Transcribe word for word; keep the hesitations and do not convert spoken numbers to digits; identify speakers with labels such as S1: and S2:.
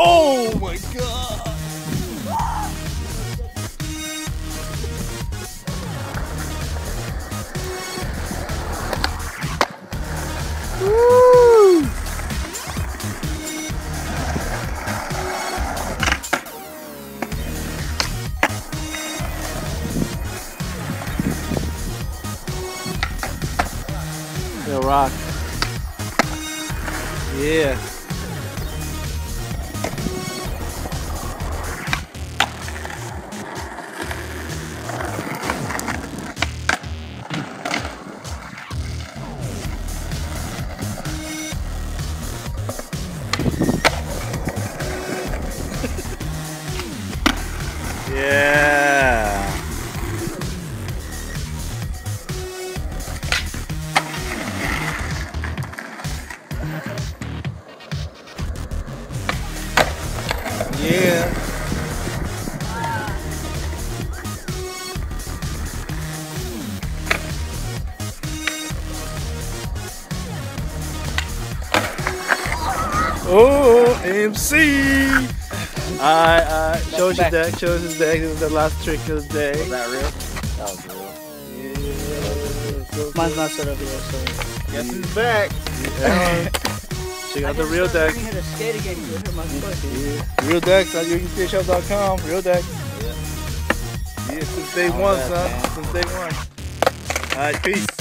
S1: Oh my god! Woo! Still rock. Yeah. Yeah. Yeah. Oh, M C. Alright, alright. Show us your deck. Show us his deck. This is the last trick of the day.
S2: Was that real? That was real.
S1: Yeah. So
S3: Mine's not set up yet, so.
S1: guess he's back. Yeah. Check out the real deck.
S3: Hit a skate again, you hit my foot.
S1: Yeah. Real decks at yogi skate shop dot com. Real deck. Yeah. Yeah, since day one, son. Since day one. Alright, peace.